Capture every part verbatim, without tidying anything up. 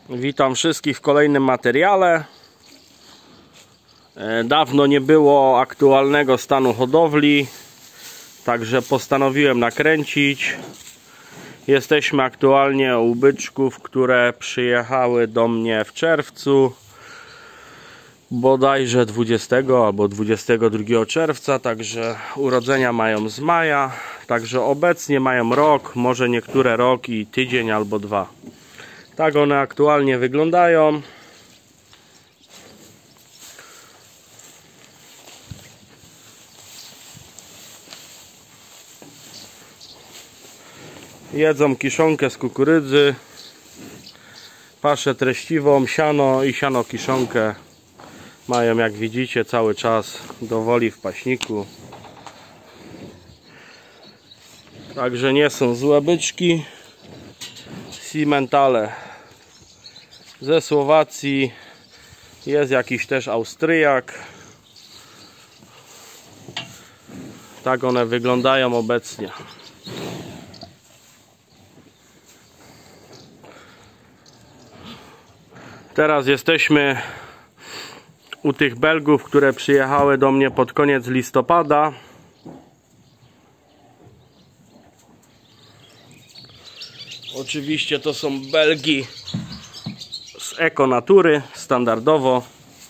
Witam wszystkich w kolejnym materiale. Dawno nie było aktualnego stanu hodowli, także postanowiłem nakręcić. Jesteśmy aktualnie u byczków, które przyjechały do mnie w czerwcu, bodajże dwudziestego albo dwudziestego drugiego czerwca, także urodzenia mają z maja, także obecnie mają rok, może niektóre rok i tydzień albo dwa. Tak one aktualnie wyglądają. Jedzą kiszonkę z kukurydzy, paszę treściwą, siano i siano kiszonkę. Mają, jak widzicie, cały czas do woli w paśniku. Także nie są złe byczki. Simmentale ze Słowacji, jest jakiś też Austriak. Tak one wyglądają obecnie. Teraz jesteśmy u tych Belgów, które przyjechały do mnie pod koniec listopada. Oczywiście to są Belgi z Ekonatury, standardowo.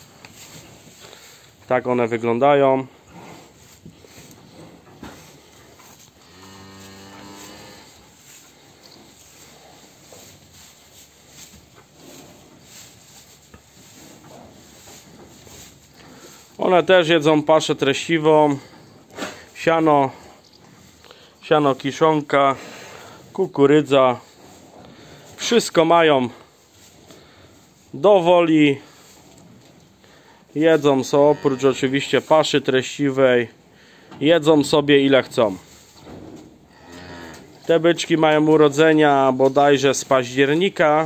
Tak one wyglądają. One też jedzą paszę treściwą, siano, siano kiszonka, kukurydza. Wszystko mają do woli. Jedzą sobie, oprócz oczywiście paszy treściwej, jedzą sobie ile chcą. Te byczki mają urodzenia bodajże z października.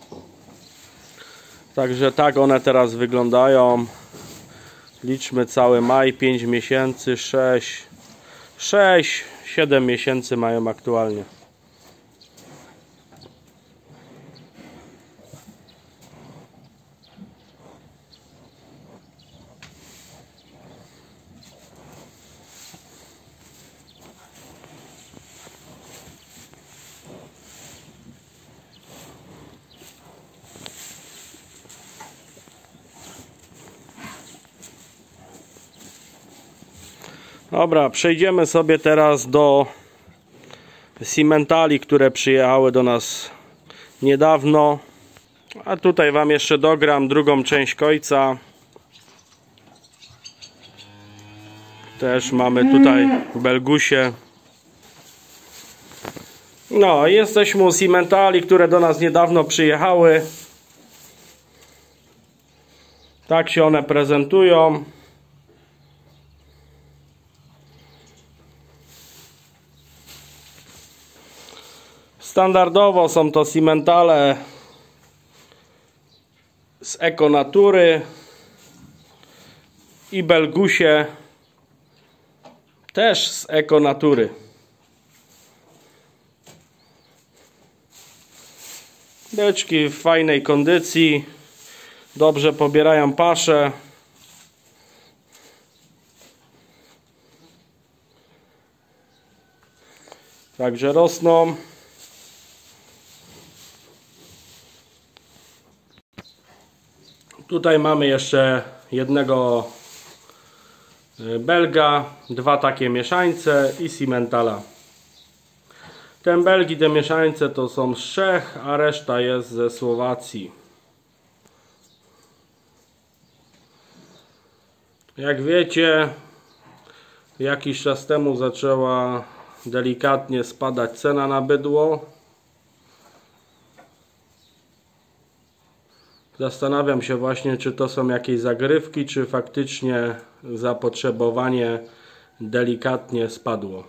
Także tak one teraz wyglądają. Liczmy cały maj, pięć miesięcy, sześć, sześć, siedem miesięcy mają aktualnie. Dobra, przejdziemy sobie teraz do Simmentali, które przyjechały do nas niedawno. A tutaj wam jeszcze dogram drugą część kojca. Też mamy tutaj Belgusie. No, jesteśmy u Simmentali, które do nas niedawno przyjechały. Tak się one prezentują. Standardowo są to Simmentale z Ekonatury i Belgusie też z Ekonatury. Byczki w fajnej kondycji, dobrze pobierają paszę. Także rosną. Tutaj mamy jeszcze jednego Belga, dwa takie mieszańce i Simmentala. Ten Belgi, te mieszańce to są z Czech, a reszta jest ze Słowacji. Jak wiecie, jakiś czas temu zaczęła delikatnie spadać cena na bydło. Zastanawiam się właśnie, czy to są jakieś zagrywki, czy faktycznie zapotrzebowanie delikatnie spadło.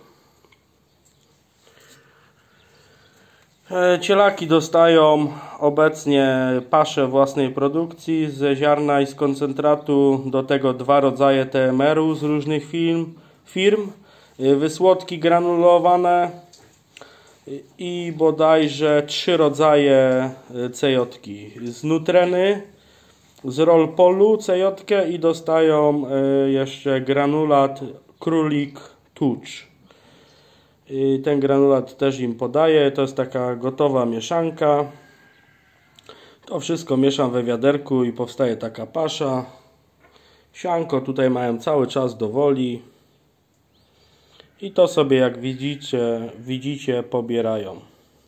Cielaki dostają obecnie paszę własnej produkcji ze ziarna i z koncentratu, do tego dwa rodzaje T M R-u z różnych firm, firm, wysłodki granulowane, i bodajże trzy rodzaje C J-ki. Z Nutreny, z Rollpolu C J-kę i dostają jeszcze granulat Królik Tucz. I ten granulat też im podaję. To jest taka gotowa mieszanka. To wszystko mieszam we wiaderku i powstaje taka pasza. Sianko tutaj mają cały czas do woli. I to sobie, jak widzicie, widzicie, pobierają.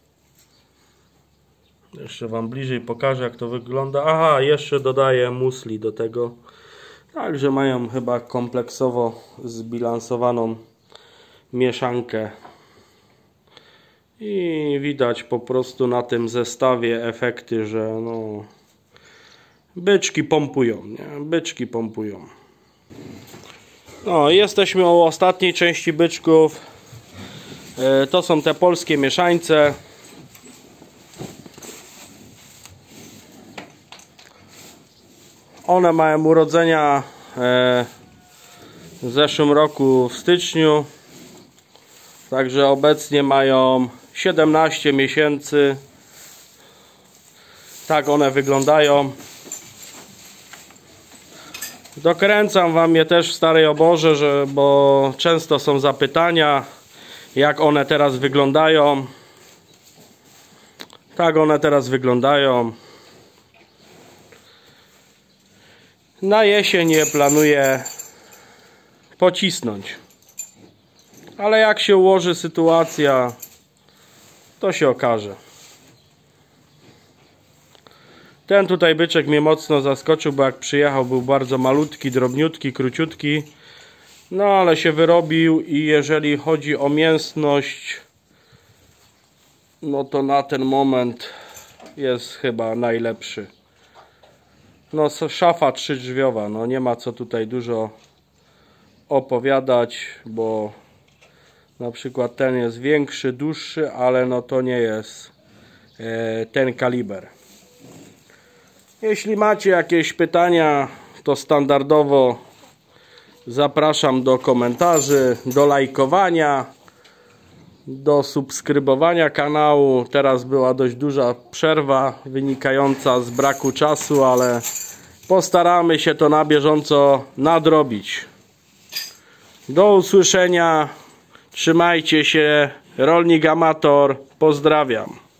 Jeszcze wam bliżej pokażę, jak to wygląda. Aha, jeszcze dodaję musli do tego. Także mają chyba kompleksowo zbilansowaną mieszankę. I widać po prostu na tym zestawie efekty, że no, byczki pompują, nie? Byczki pompują. No, jesteśmy u ostatniej części byczków. E, to są te polskie mieszańce. One mają urodzenia e, w zeszłym roku w styczniu. Także obecnie mają siedemnaście miesięcy. Tak one wyglądają. Dokręcam wam je też w starej oborze, że, bo często są zapytania, jak one teraz wyglądają. Tak one teraz wyglądają. Na jesień je planuję pocisnąć. Ale jak się ułoży sytuacja, to się okaże. Ten tutaj byczek mnie mocno zaskoczył, bo jak przyjechał, był bardzo malutki, drobniutki, króciutki. No ale się wyrobił i jeżeli chodzi o mięsność, no to na ten moment jest chyba najlepszy. No szafa trzydrzwiowa, no nie ma co tutaj dużo opowiadać, bo na przykład ten jest większy, dłuższy, ale no to nie jest e, ten kaliber. Jeśli macie jakieś pytania, to standardowo zapraszam do komentarzy, do lajkowania, do subskrybowania kanału. Teraz była dość duża przerwa wynikająca z braku czasu, ale postaramy się to na bieżąco nadrobić. Do usłyszenia. Trzymajcie się. Rolnik Amator. Pozdrawiam.